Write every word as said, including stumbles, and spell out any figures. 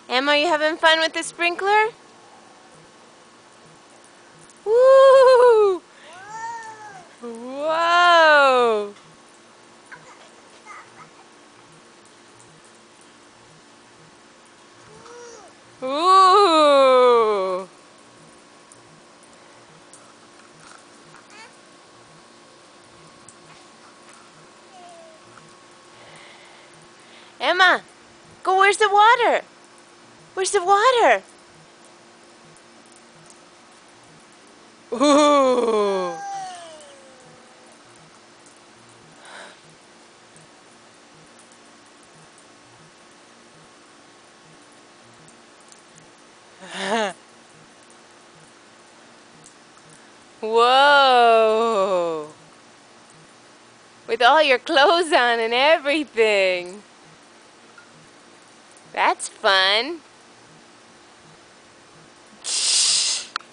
Emma, you having fun with the sprinkler? Woo! Whoa! Ooh! Emma, go, where's the water? Where's the water? Ooh! Whoa! With all your clothes on and everything. That's fun.